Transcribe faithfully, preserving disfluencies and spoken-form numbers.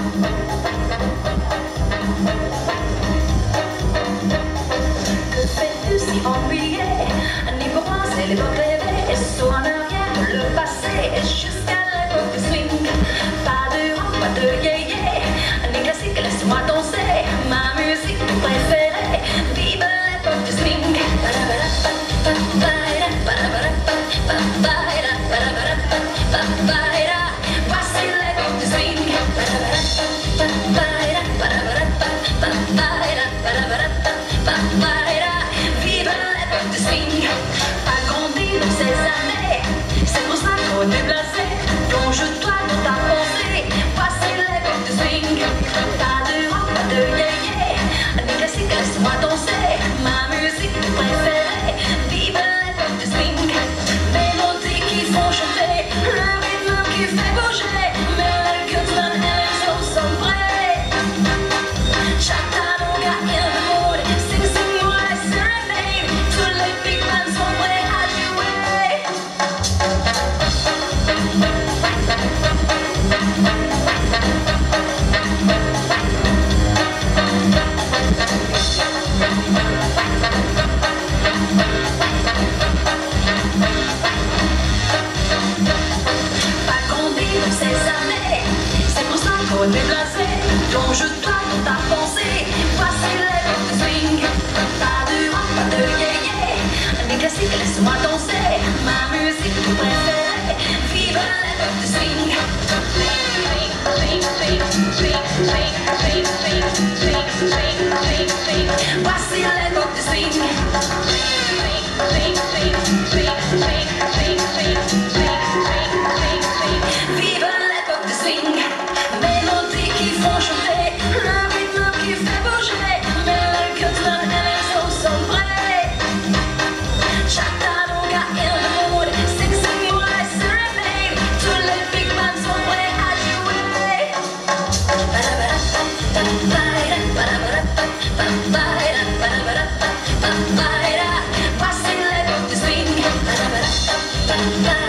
Que fais-tu si ennuyé? Ni pour moi c'est l'époque rêvée. Saut en arrière, le passé, jusqu'à l'époque du swing. Pas de rock, pas de yé-yé, ni classique, laisse-moi danser. Ma musique préférée, vive l'époque du swing. Voici l'époque du swing. Vive l'époque du swing. Pas grandi dans ces années, c'est pour ça qu'on est blasé. Plonge-toi dans ta pensée. Voici l'époque du swing. Pas de rock, pas de yé-yé, ni classique, laisse-moi danser. Ma musique préférée, vive l'époque du swing. Mélodies qui font chanter, le rythme qui fait bouger. Mais les cœurs et les os sont prêts. Chattanooga in the mood, sing sing moi serenade. Tous les big bands sont prêts à jouer. Pas grandi dans ces années, c'est pour ça qu'on est blasé. Plonge-toi dans ta pensée. Voici l'époque du swing. Pas de rock, pas de yé-yé, ni classique, laisse-moi danser. Ma musique préférée, vive l'époque du swing. Voici l'époque du swing. Vive l'époque du swing. Mélodies qui font chanter, le rythme qui fait bouger. Mais les cœurs et les os sont prêts. Chattanooga in the mood, sing sing moi serenade. Tous les big bands sont prêts à jouer. Voici l'époque du swing.